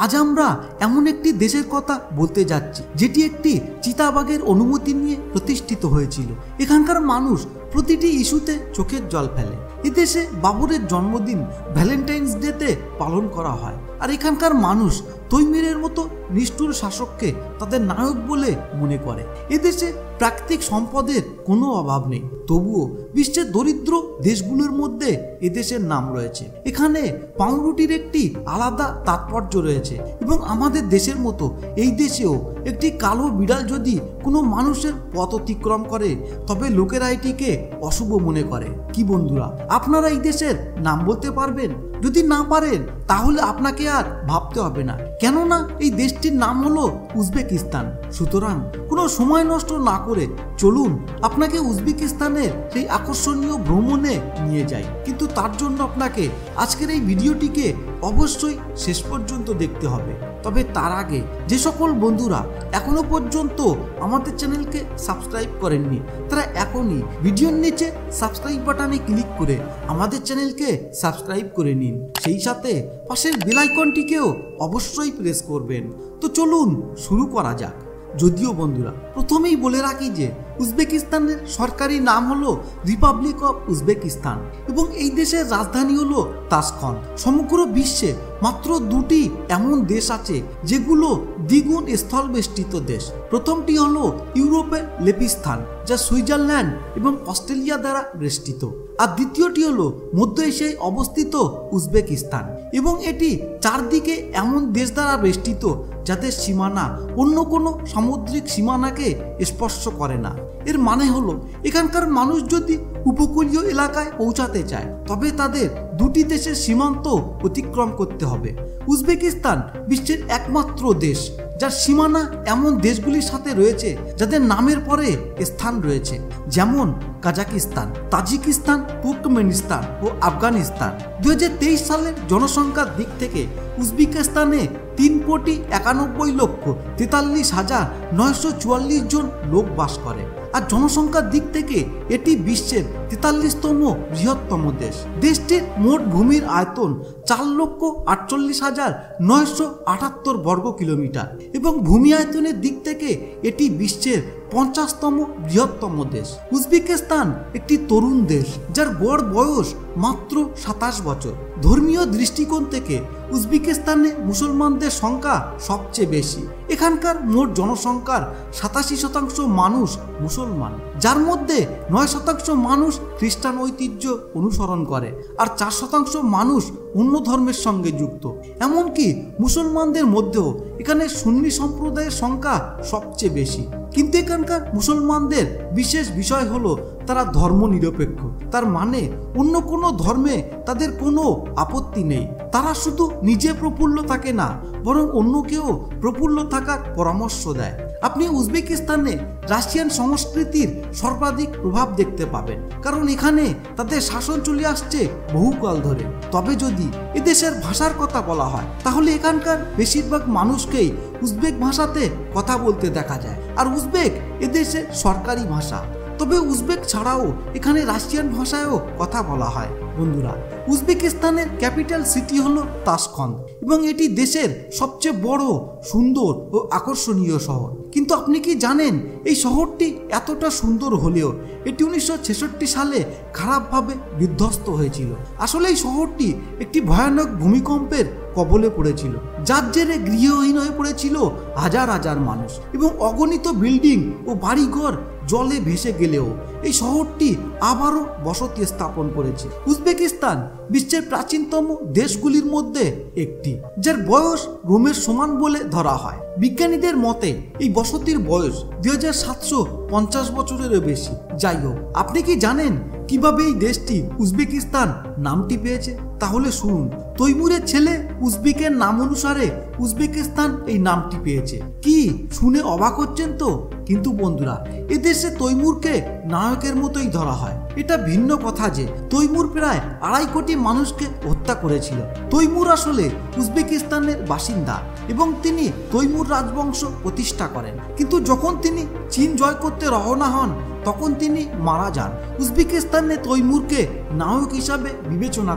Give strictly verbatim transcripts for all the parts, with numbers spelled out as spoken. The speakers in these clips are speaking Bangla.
আজ আমরা এমন একটি দেশের কথা বলতে যাচ্ছি যেটি একটি চিতাবাঘের অনুমতি নিয়ে প্রতিষ্ঠিত হয়েছিল। এখানকার মানুষ প্রতিটি ইস্যুতে চোখের জল ফেলে। এদেশে বাবরের জন্মদিন ভ্যালেন্টাইন্স ডেতে পালন করা হয়, আর এখানকার মানুষ তৈমুরের মতো নিষ্ঠুর শাসককে তাদের নায়ক বলে মনে করে। এদেশে প্রাকৃতিক সম্পদের কোনো অভাব নেই, তবুও বিশ্বের দরিদ্র দেশগুলোর মধ্যে এদেশের নাম রয়েছে। এখানে পাউরুটির একটি আলাদা তাৎপর্য রয়েছে এবং আমাদের দেশের মতো এই দেশেও একটি কালো বিড়াল যদি কোনো মানুষের পথ অতিক্রম করে তবে লোকেরা এটিকে অশুভ মনে করে। কি বন্ধুরা, আপনারা এই দেশের নাম বলতে পারবেন? যদি না পারেন তাহলে আপনাকে আর ভাবতে হবে না, কেননা এই দেশটির নাম হলো উজবেকিস্তান। সুতরাং কোনো সময় নষ্ট না করে চলুন আপনাকে উজবেকিস্তানের সেই আকর্ষণীয় ভ্রমণে নিয়ে যাই। কিন্তু তার জন্য আপনাকে আজকের এই ভিডিওটিকে অবশ্যই শেষ পর্যন্ত দেখতে হবে। তবে তার আগে যে সকল বন্ধুরা এখনো পর্যন্ত আমাদের চ্যানেলকে সাবস্ক্রাইব করেননি তারা এখনই ভিডিওর নিচে সাবস্ক্রাইব বাটনে ক্লিক করে আমাদের চ্যানেলকে সাবস্ক্রাইব করে নিন, সেই সাথে পাশের বেল আইকনটিকেও অবশ্যই প্রেস করবেন। তো চলুন শুরু করা যাক। যদিও বন্ধুরা প্রথমেই বলে রাখি যে উজবেকিস্তানের সরকারি নাম হলো রিপাবলিক অফ উজবেকিস্তান এবং এই দেশের রাজধানী হলো তাশখন্দ। সমগ্র বিশ্বে মাত্র দুটি এমন দেশ আছে যেগুলো দ্বিগুণ স্থলবেষ্টিত দেশ। প্রথমটি হলো ইউরোপের লেপিস্তান, যা সুইজারল্যান্ড এবং অস্ট্রেলিয়া দ্বারা বেষ্টিত, আর দ্বিতীয়টি হলো মধ্য এশিয়ায় অবস্থিত উজবেকিস্তান এবং এটি চারদিকে এমন দেশ দ্বারা বেষ্টিত যাদের সীমানা অন্য কোনো সামুদ্রিক সীমানাকে স্পর্শ করে না। এর মানে হলো এখানকার মানুষ যদি উপকূলীয় এলাকায় পৌঁছাতে চায় তবে তাদের দুটি দেশের সীমান্ত অতিক্রম করতে হবে। উজবেকিস্তান বিশ্বের একমাত্র দেশ যার সীমানা এমন দেশগুলির সাথে রয়েছে যাদের নামের পরে স্থান রয়েছে, যেমন কাজাকিস্তান, তাজিকিস্তান, তুর্কমেনিস্তান ও আফগানিস্তান। দুই হাজার তেইশ সালের জনসংখ্যার দিক থেকে উজবেকিস্তানে তিন কোটি একানব্বই লক্ষ তেতাল্লিশ হাজার নয়শো চুয়াল্লিশ জন লোক বাস করে, আর জনসংখ্যার দিক থেকে এটি বিশ্বের তেতাল্লিশতম বৃহত্তম দেশ। দেশটির মোট ভূমির আয়তন চার লক্ষ আটচল্লিশ হাজার নয়শো আটাত্তর বর্গ কিলোমিটার এবং ভূমি আয়তনের দিক থেকে এটি বিশ্বের পঞ্চাশতম বৃহত্তম দেশ। উজবেকিস্তান একটি তরুণ দেশ যার গড় বয়স মাত্র সাতাশ বছর। ধর্মীয় দৃষ্টিকোণ থেকে উজবেকিস্তানে মুসলমানদের সংখ্যা সবচেয়ে বেশি। এখানকার মোট জনসংখ্যার সাতাশি শতাংশ মানুষ মুসলমান, যার মধ্যে নয় শতাংশ মানুষ খ্রিস্টান ঐতিহ্য অনুসরণ করে আর চার শতাংশ মানুষ অন্য ধর্মের সঙ্গে যুক্ত। এমনকি মুসলমানদের মধ্যেও এখানে সুন্নি সম্প্রদায়ের সংখ্যা সবচেয়ে বেশি। কিন্তু এখানকার মুসলমানদের বিশেষ বিষয় হলো তারা ধর্ম নিরপেক্ষ, তার মানে অন্য কোনো ধর্মে তাদের কোনো আপত্তি নেই। তারা শুধু নিজে প্রফুল্ল থাকে না, বরং অন্যকেও প্রফুল্ল থাকার পরামর্শ দেয়। আপনি উজবেকিস্তানে রাশিয়ান সংস্কৃতির সর্বাধিক প্রভাব দেখতে পাবেন, কারণ এখানে তাদের শাসন চলে আসছে বহুকাল ধরে। তবে যদি এদেশের ভাষার কথা বলা হয় তাহলে এখানকার বেশিরভাগ মানুষকেই উজবেক ভাষাতে কথা বলতে দেখা যায়, আর উজবেক এদেশের সরকারি ভাষা। তবে উজবেক ছাড়াও এখানে রাশিয়ান ভাষায়ও কথা বলা হয়। বন্ধুরা, উজবেকিস্তানের ক্যাপিটাল সিটি হলো তাশখন্দ এবং এটি দেশের সবচেয়ে বড়, সুন্দর ও আকর্ষণীয় শহর। কিন্তু আপনি কি জানেন এই শহরটি এতটা সুন্দর হলেও এটি উনিশশো ছেষট্টি সালে খারাপভাবে বিধ্বস্ত হয়েছিল। আসলে এই শহরটি একটি ভয়ানক ভূমিকম্পের কবলে পড়েছিল, যার জেরে গৃহহীন হয়ে পড়েছিল হাজার হাজার মানুষ এবং অগণিত বিল্ডিং ও বাড়িঘর জলে ভেসে গেলেও এই শহরটি আবারও বসতি স্থাপন করেছে। উজবেকিস্তান বিশ্বের প্রাচীনতম দেশগুলির মধ্যে একটি, যার বয়স রোমের সমান বলে ধরা হয়। বিজ্ঞানীদের মতে এই বসতির বয়স দুই হাজার সাতশো পঞ্চাশ বছরেরও বেশি। যাই হোক, আপনি কি জানেন কিভাবে এই দেশটি উজবেকিস্তান নামটি পেয়েছে? তাহলে শুনুন। তৈমুরের ছেলে উজবেকের নাম অনুসারে উজবেকিস্তান এই নামটি পেয়েছে। কি শুনে অবাক হচ্ছেন তো? কিন্তু বন্ধুরা, এদেশে তৈমুরকে নায়কের মতোই ধরা হয়। এটা ভিন্ন কথা যে তৈমুর প্রায় আড়াই কোটি মানুষকে হত্যা করেছিল। তৈমুর আসলে উজবেকিস্তানের বাসিন্দা এবং তিনি তৈমুর রাজবংশ প্রতিষ্ঠা করেন, কিন্তু যখন তিনি চীন জয় করতে রওনা হন তখন তিনি মারা যান। উজবেকিস্তানে তৈমুরকে নায়ক হিসাবে বিবেচনা করা হয়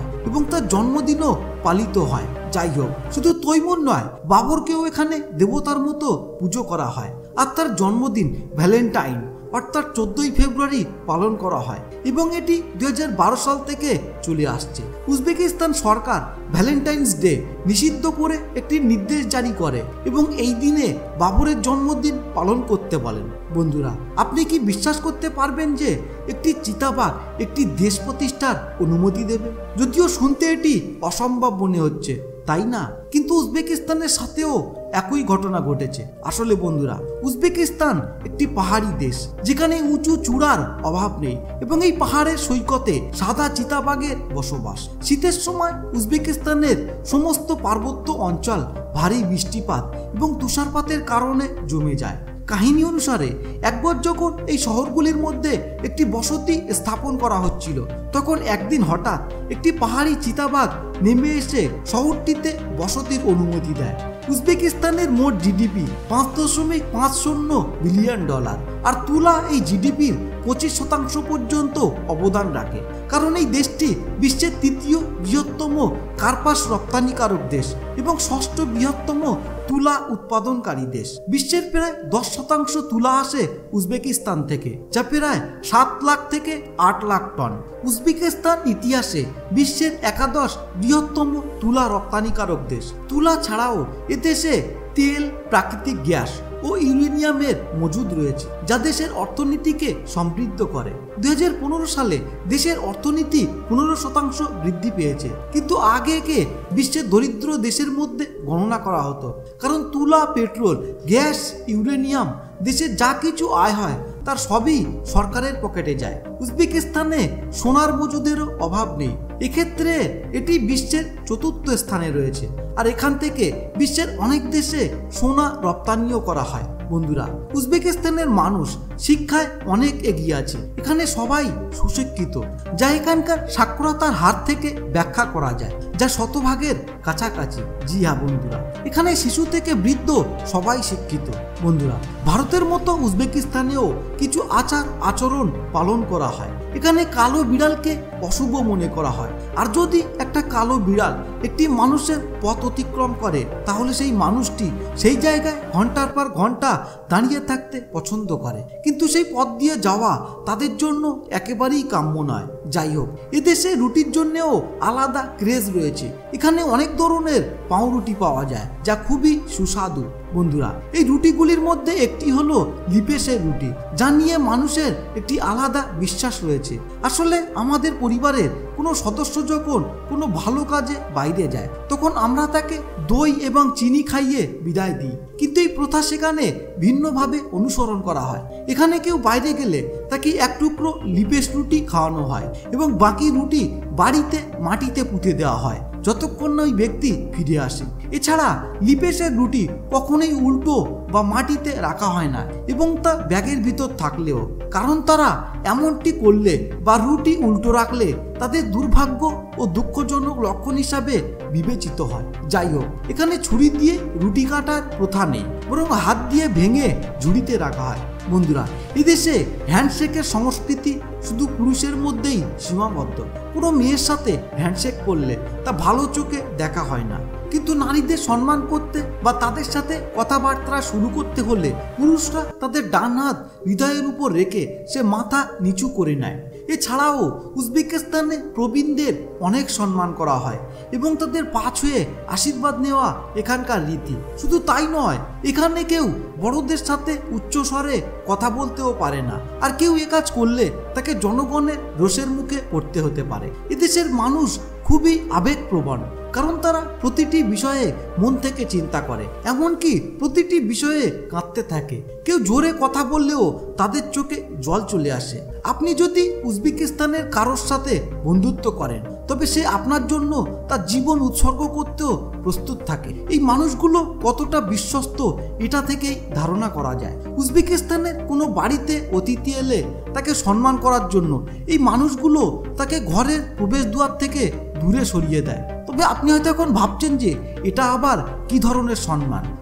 এবং তার জন্মদিনও পালিত হয়। যাই হোক, শুধু তৈমুর নয়, বাবরকেও এখানে দেবতার মতো পুজো করা হয় আর তার জন্মদিন ভ্যালেন্টাইন অর্থাৎ চোদ্দই ফেব্রুয়ারি পালন করা হয় এবং এটি দুই হাজার বারো সাল থেকে চলে আসছে। উজবেকিস্তান সরকার ভ্যালেন্টাইন্স ডে নিষিদ্ধ করে একটি নির্দেশ জারি করে এবং এই দিনে বাবরের জন্মদিন পালন করতে বলেন। বন্ধুরা, আপনি কি বিশ্বাস করতে পারবেন যে একটি চিতাবাঘ একটি দেশ প্রতিষ্ঠার অনুমতি দেবে? যদিও শুনতে এটি অসম্ভব মনে হচ্ছে, তাই না? কিন্তু উজবেকিস্তানের সাথেও একই ঘটনা ঘটেছে। আসলে বন্ধুরা, উজবেকিস্তান একটি পাহাড়ি দেশ যেখানে উঁচু চূড়ার অভাব নেই এবং এই পাহাড়ের সৈকতে সাদা চিতাবাঘের বসবাস। শীতের সময় উজবেকিস্তানের সমস্ত পার্বত্য অঞ্চল ভারী বৃষ্টিপাত এবং তুষারপাতের কারণে জমে যায়। কাহিনী অনুসারে একবার যখন এই শহরগুলির মধ্যে একটি বসতি স্থাপন করা হচ্ছিল, তখন একদিন হঠাৎ একটি পাহাড়ি চিতাবাঘ নেমে এসে শহরটিতে বসতির অনুমতি দেয়। উজবেকিস্তানের মোট জিডিপি পাঁচ দশমিক পাঁচ শূন্য বিলিয়ন ডলার আর তুলা এই জিডিপির পঁচিশ শতাংশ পর্যন্ত অবদান রাখে, কারণ এই দেশটি বিশ্বের তৃতীয় বৃহত্তম কার্পাস রপ্তানিকারক দেশ এবং ষষ্ঠ বৃহত্তম তুলা উৎপাদনকারী দেশ। বিশ্বের প্রায় দশ শতাংশ তুলা আসে উজবেকিস্তান থেকে, যা প্রায় সাত লাখ থেকে আট লাখ টন। উজবেকিস্তান ইতিহাসে বিশ্বের একাদশ বৃহত্তম তুলা রপ্তানিকারক দেশ। তুলা ছাড়াও এদেশে তেল, প্রাকৃতিক গ্যাস ও ইউরেনিয়ামের মজুদ রয়েছে, যা দেশের অর্থনীতিকে সমৃদ্ধ করে। দুই হাজার পনেরো সালে দেশের অর্থনীতি পনেরো শতাংশ বৃদ্ধি পেয়েছে, কিন্তু আগেকে বিশ্বের দরিদ্র দেশের মধ্যে গণনা করা হতো, কারণ তুলা, পেট্রোল, গ্যাস, ইউরেনিয়াম দেশের যা কিছু আয় হয় তার সবই সরকারের পকেটে যায়। উজবেকিস্তানে সোনার মজুদেরও অভাব নেই, এক্ষেত্রে এটি বিশ্বের চতুর্থ স্থানে রয়েছে আর এখান থেকে বিশ্বের অনেক দেশে সোনা রপ্তানিও করা হয়। বন্ধুরা, উজবেকিস্তানের মানুষ শিক্ষায় অনেক এগিয়ে আছে। এখানে সবাই সুশিক্ষিত, যা এখানকার সাক্ষরতার হার থেকে ব্যাখ্যা করা যায়, যা শতভাগের কাছাকাছি। জি হ্যাঁ বন্ধুরা, এখানে শিশু থেকে বৃদ্ধ সবাই শিক্ষিত। বন্ধুরা, ভারতের মতো উজবেকিস্তানেও কিছু আচার আচরণ পালন করা হয়। এখানে কালো বিড়ালকে অশুভ মনে করা হয়, আর যদি একটা কালো বিড়াল একটি মানুষের পথ অতিক্রম করে তাহলে সেই মানুষটি সেই জায়গায় ঘন্টার পর ঘন্টা দাঁড়িয়ে থাকতে পছন্দ করে, কিন্তু সেই পথ দিয়ে যাওয়া তাদের জন্য একেবারেই কাম্য নয়। যাই হোক, এদেশে রুটির জন্যও আলাদা ক্রেজ রয়েছে। এখানে অনেক ধরনের পাউরুটি পাওয়া যায়, যা খুবই সুস্বাদু। বন্ধুরা, এই রুটিগুলির মধ্যে একটি হলো লিপেসের রুটি, যা নিয়ে মানুষের একটি আলাদা বিশ্বাস রয়েছে। আসলে আমাদের পরিবারের কোনো সদস্য যখন কোনো ভালো কাজে বাইরে যায়, তখন আমরা তাকে দই এবং চিনি খাইয়ে বিদায় দিই, কিন্তু এই প্রথা সেখানে ভিন্নভাবে অনুসরণ করা হয়। এখানে কেউ বাইরে গেলে তাকে এক টুকরো লিপেস রুটি খাওয়ানো হয় এবং বাকি রুটি বাড়িতে মাটিতে পুঁতে দেওয়া হয় যতক্ষণ না ওই ব্যক্তি ফিরে আসে। এছাড়া লিপেসের রুটি কখনোই উল্টো বা মাটিতে রাখা হয় না এবং তা ব্যাগের ভিতর থাকলেও, কারণ তারা এমনটি করলে বা রুটি উল্টো রাখলে তাদের দুর্ভাগ্য ও দুঃখজনক লক্ষণ হিসাবে বিবেচিত হয়। যাই হোক, এখানে ছুরি দিয়ে রুটি কাটার প্রথা নেই, বরং হাত দিয়ে ভেঙে ঝুড়িতে রাখা হয়। বন্ধুরা, এদেশে হ্যান্ডশেকের সংস্কৃতি শুধু পুরুষের মধ্যেই সীমাবদ্ধ। কোনো মেয়ের সাথে হ্যান্ডশেক করলে তা ভালো চোখে দেখা হয় না, কিন্তু নারীদের সম্মান করতে বা তাদের সাথে কথাবার্তা শুরু করতে হলে পুরুষরা তাদের ডান হাত হৃদয়ের উপর রেখে সে মাথা নিচু করে নেয়। এছাড়াও উজবেকিস্তানে প্রবীণদের অনেক সম্মান করা হয় এবং তাদের পা ছুঁয়ে আশীর্বাদ নেওয়া এখানকার রীতি। শুধু তাই নয়, এখানে কেউ বড়দের সাথে উচ্চস্বরে কথা বলতেও পারে না, আর কেউ এ কাজ করলে তাকে জনগণের রোষের মুখে পড়তে হতে পারে। এদেশের মানুষ খুবই আবেগপ্রবণ, কারণ তারা প্রতিটি বিষয়ে মন থেকে চিন্তা করে, এমনকি প্রতিটি বিষয়ে কাঁদতে থাকে। কেউ জোরে কথা বললেও তাদের চোখে জল চলে আসে। আপনি যদি উজবেকিস্তানের কারোর সাথে বন্ধুত্ব করেন, তবে সে আপনার জন্য তার জীবন উৎসর্গ করতেও প্রস্তুত থাকে। এই মানুষগুলো কতটা বিশ্বস্ত এটা থেকেই ধারণা করা যায়। উজবেকিস্তানের কোনো বাড়িতে অতিথি এলে তাকে সম্মান করার জন্য এই মানুষগুলো তাকে ঘরের প্রবেশদ্বার থেকে দূরে সরিয়ে দেয়। তবে আপনি হয়তো এখন ভাবছেন যে এটা আবার কি ধরনের সম্মান।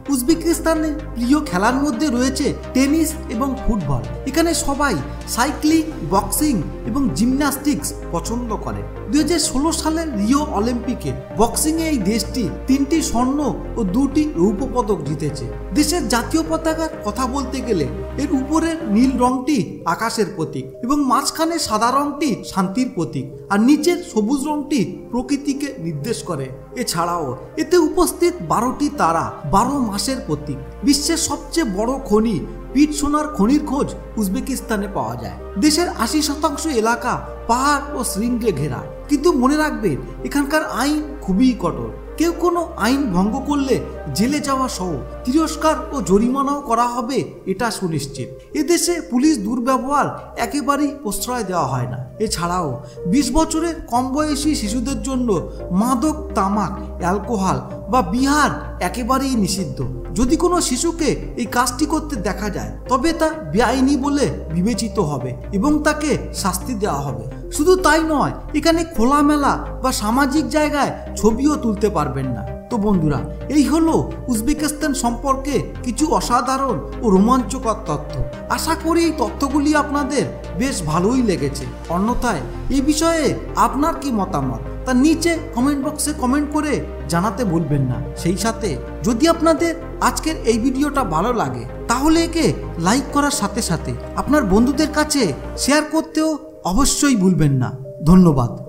উজবেকিস্তানের প্রিয় খেলার মধ্যে রয়েছে টেনিস এবং ফুটবল। এখানে সবাই সাইক্লিং, বক্সিং এবং জিমন্যাস্টিক্স পছন্দ করে। দুই হাজার ষোলো সালের রিও অলিম্পিকে বক্সিংয়ে এই দেশটি তিনটি স্বর্ণ ও দুটি রৌপ্য পদক জিতেছে। দেশের জাতীয় পতাকার কথা বলতে গেলে এর উপরের নীল রংটি আকাশের প্রতীক এবং মাঝখানে সাদা রংটি শান্তির প্রতীক, আর নিচের সবুজ রংটি প্রকৃতিকে নির্দেশ করে। এছাড়াও এতে উপস্থিত বারোটি তারা বারো মাসের প্রতীক। বিশ্বের সবচেয়ে বড় খনি পিট সোনার খনির খোঁজ উজবেকিস্তানে পাওয়া যায়। দেশের আশি শতাংশ এলাকা পাহাড় ও শৃঙ্গে ঘেরা, কিন্তু মনে রাখবেন এখানকার আইন খুবই কঠোর। কেউ কোনো আইন ভঙ্গ করলে জেলে যাওয়া সহ তিরস্কার ও জরিমানাও করা হবে, এটা সুনিশ্চিত। এদেশে পুলিশ দুর্ব্যবহার একেবারেই প্রশ্রয় দেওয়া হয় না। এছাড়াও বিশ বছরের কম বয়সী শিশুদের জন্য মাদক, তামাক, অ্যালকোহল বা বিহার একেবারেই নিষিদ্ধ। যদি কোনো শিশুকে এই কাজটি করতে দেখা যায় তবে তা বেআইনি বলে বিবেচিত হবে এবং তাকে শাস্তি দেওয়া হবে। শুধু তাই নয়, এখানে খোলামেলা বা সামাজিক জায়গায় ছবিও তুলতে পারবেন না। তো বন্ধুরা, এই হলো উজবেকিস্তান সম্পর্কে কিছু অসাধারণ ও রোমাঞ্চকর তথ্য। আশা করি এই তথ্যগুলি আপনাদের বেশ ভালোই লেগেছে। অন্যথায় এই বিষয়ে আপনার কি মতামত তা নিচে কমেন্ট বক্সে কমেন্ট করে জানাতে ভুলবেন না। সেই সাথে যদি আপনাদের আজকের এই ভিডিওটা ভালো লাগে তাহলে একে লাইক করার সাথে সাথে আপনার বন্ধুদের কাছে শেয়ার করতেও অবশ্যই ভুলবেন না। ধন্যবাদ।